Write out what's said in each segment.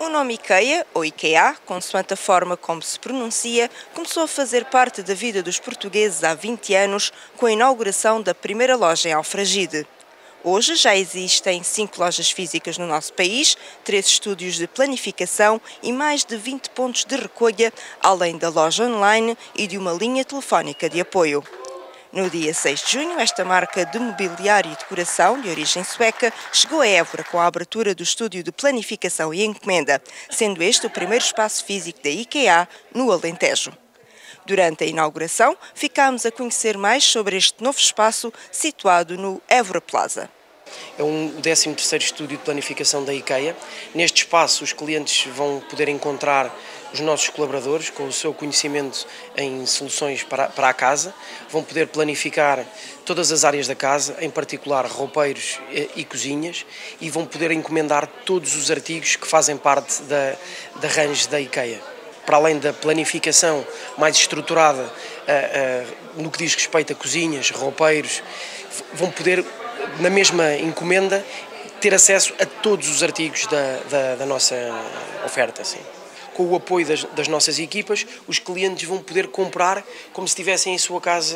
O nome IKEA, ou IKEA, consoante a forma como se pronuncia, começou a fazer parte da vida dos portugueses há 20 anos, com a inauguração da primeira loja em Alfragide. Hoje já existem 5 lojas físicas no nosso país, 3 estúdios de planificação e mais de 20 pontos de recolha, além da loja online e de uma linha telefónica de apoio. No dia 6 de junho, esta marca de mobiliário e decoração, de origem sueca, chegou a Évora com a abertura do estúdio de planificação e encomenda, sendo este o primeiro espaço físico da IKEA no Alentejo. Durante a inauguração, ficámos a conhecer mais sobre este novo espaço situado no Évora Plaza. É o 13º estúdio de planificação da IKEA. Neste espaço os clientes vão poder encontrar os nossos colaboradores com o seu conhecimento em soluções para a casa, vão poder planificar todas as áreas da casa, em particular roupeiros e cozinhas, e vão poder encomendar todos os artigos que fazem parte da range da IKEA. Para além da planificação mais estruturada no que diz respeito a cozinhas, roupeiros, vão poder, na mesma encomenda, ter acesso a todos os artigos da nossa oferta. Assim. Com o apoio das nossas equipas, os clientes vão poder comprar como se estivessem em sua casa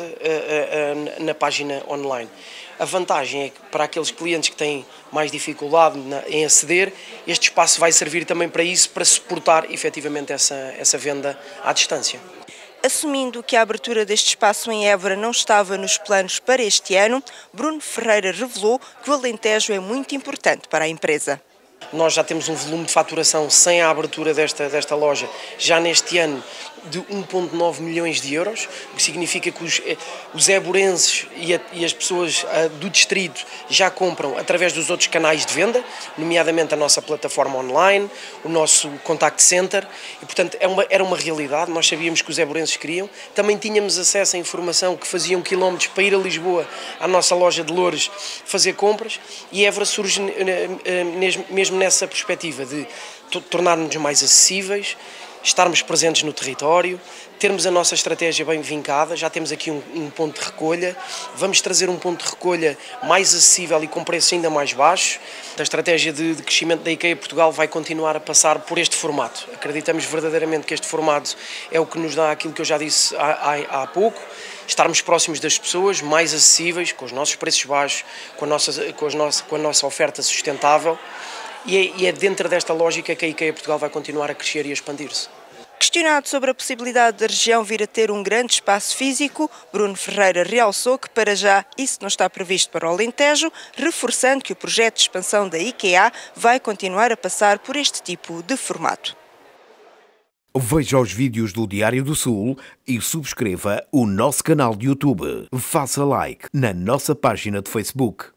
na página online. A vantagem é que para aqueles clientes que têm mais dificuldade em aceder, este espaço vai servir também para isso, para suportar efetivamente essa venda à distância. Assumindo que a abertura deste espaço em Évora não estava nos planos para este ano, Bruno Ferreira revelou que o Alentejo é muito importante para a empresa. Nós já temos um volume de faturação sem a abertura desta loja, já neste ano, de 1,9 milhões de euros, o que significa que os évorenses e as pessoas do distrito já compram através dos outros canais de venda, nomeadamente a nossa plataforma online, o nosso contact center, e portanto era uma realidade, nós sabíamos que os évorenses queriam, também tínhamos acesso à informação que faziam quilómetros para ir a Lisboa, à nossa loja de Loures, fazer compras, e Évora surge mesmo nessa perspectiva de tornarmos mais acessíveis, estarmos presentes no território, termos a nossa estratégia bem vincada, já temos aqui um ponto de recolha, vamos trazer um ponto de recolha mais acessível e com preços ainda mais baixos. A estratégia de crescimento da IKEA Portugal vai continuar a passar por este formato. Acreditamos verdadeiramente que este formato é o que nos dá aquilo que eu já disse há pouco, estarmos próximos das pessoas, mais acessíveis, com os nossos preços baixos, com a nossa oferta sustentável. E é dentro desta lógica que a IKEA Portugal vai continuar a crescer e a expandir-se. Questionado sobre a possibilidade da região vir a ter um grande espaço físico, Bruno Ferreira realçou que para já isso não está previsto para o Alentejo, reforçando que o projeto de expansão da IKEA vai continuar a passar por este tipo de formato. Veja os vídeos do Diário do Sul e subscreva o nosso canal de YouTube. Faça like na nossa página de Facebook.